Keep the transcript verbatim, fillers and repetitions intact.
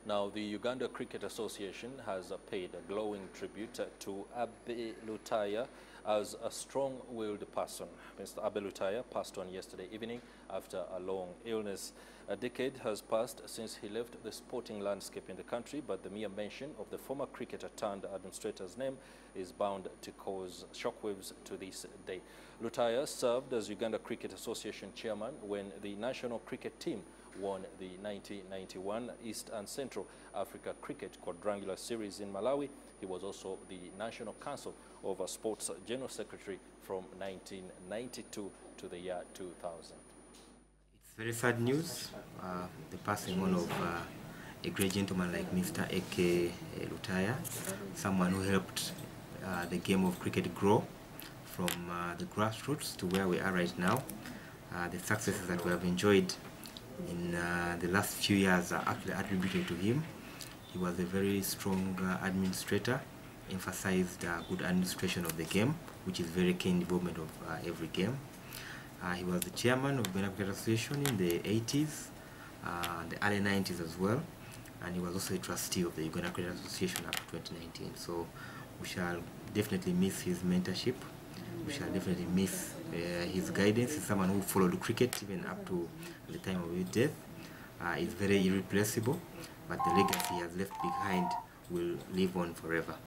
Now, the Uganda Cricket Association has uh, paid a glowing tribute uh, to Abe Lutaya as a strong-willed person. Mister Abe Lutaya passed on yesterday evening after a long illness. A decade has passed since he left the sporting landscape in the country, but the mere mention of the former cricketer turned administrator's name is bound to cause shockwaves to this day. Lutaya served as Uganda Cricket Association chairman when the national cricket team won the nineteen ninety-one East and Central Africa Cricket Quadrangular Series in Malawi. He was also the National Council of Sports General Secretary from nineteen ninety-two to the year two thousand. It's very sad news, uh, the passing on of uh, a great gentleman like Mister Eke Lutaya, someone who helped uh, the game of cricket grow from uh, the grassroots to where we are right now. Uh, the successes that we have enjoyed in uh, the last few years are actually attributed to him. He was a very strong uh, administrator, emphasized uh, good administration of the game, which is very key in development of uh, every game. Uh, he was the chairman of the Uganda Cricket Association in the eighties, uh, the early nineties as well, and he was also a trustee of the Uganda Cricket Association up to twenty nineteen. So we shall definitely miss his mentorship. We shall definitely miss uh, his guidance. He's someone who followed cricket even up to the time of his death. Uh, it's very irreplaceable, but the legacy he has left behind will live on forever.